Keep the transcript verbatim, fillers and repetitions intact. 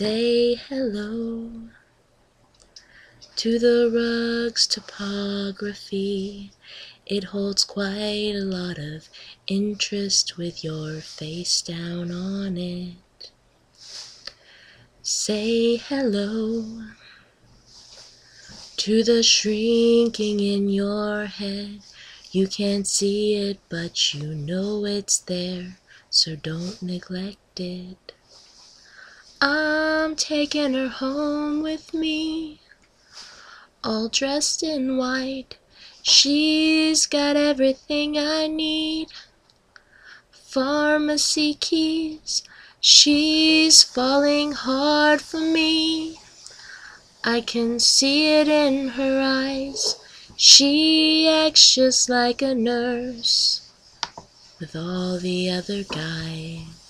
Say hello to the rug's topography. It holds quite a lot of interest with your face down on it. Say hello to the shrinking in your head. You can't see it, but you know it's there, so don't neglect it. I'm taking her home with me, all dressed in white. She's got everything I need. Pharmacy keys, she's falling hard for me. I can see it in her eyes. She acts just like a nurse with all the other guys.